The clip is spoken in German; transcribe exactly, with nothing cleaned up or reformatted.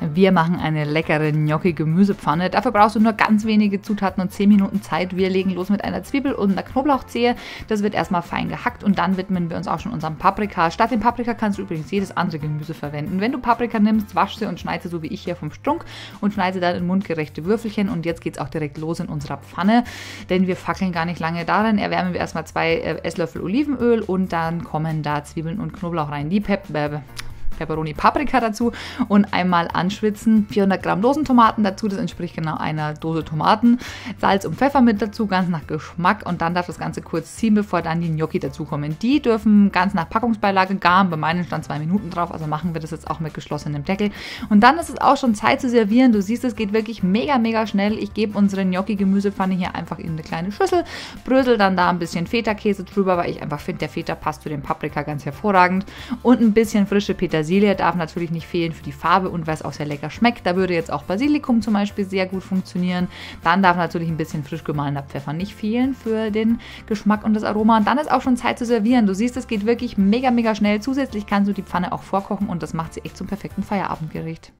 Wir machen eine leckere Gnocchi-Gemüsepfanne. Dafür brauchst du nur ganz wenige Zutaten und zehn Minuten Zeit. Wir legen los mit einer Zwiebel und einer Knoblauchzehe. Das wird erstmal fein gehackt und dann widmen wir uns auch schon unserem Paprika. Statt dem Paprika kannst du übrigens jedes andere Gemüse verwenden. Wenn du Paprika nimmst, wasch sie und schneide sie so wie ich hier vom Strunk und schneide sie dann in mundgerechte Würfelchen. Und jetzt geht es auch direkt los in unserer Pfanne, denn wir fackeln gar nicht lange darin. Erwärmen wir erstmal zwei Esslöffel Olivenöl und dann kommen da Zwiebeln und Knoblauch rein. Die Pep äh, Peperoni, Paprika dazu und einmal anschwitzen. vierhundert Gramm Dosentomaten dazu, das entspricht genau einer Dose Tomaten. Salz und Pfeffer mit dazu, ganz nach Geschmack und dann darf das Ganze kurz ziehen, bevor dann die Gnocchi dazukommen. Die dürfen ganz nach Packungsbeilage garen, bei meinen stand zwei Minuten drauf, also machen wir das jetzt auch mit geschlossenem Deckel. Und dann ist es auch schon Zeit zu servieren. Du siehst, es geht wirklich mega, mega schnell. Ich gebe unsere Gnocchi-Gemüsepfanne hier einfach in eine kleine Schüssel, brösel dann da ein bisschen Feta-Käse drüber, weil ich einfach finde, der Feta passt zu dem Paprika ganz hervorragend und ein bisschen frische Petersilie. Petersilie darf natürlich nicht fehlen für die Farbe und weil es auch sehr lecker schmeckt. Da würde jetzt auch Basilikum zum Beispiel sehr gut funktionieren. Dann darf natürlich ein bisschen frisch gemahlener Pfeffer nicht fehlen für den Geschmack und das Aroma. Und dann ist auch schon Zeit zu servieren. Du siehst, es geht wirklich mega, mega schnell. Zusätzlich kannst du die Pfanne auch vorkochen und das macht sie echt zum perfekten Feierabendgericht.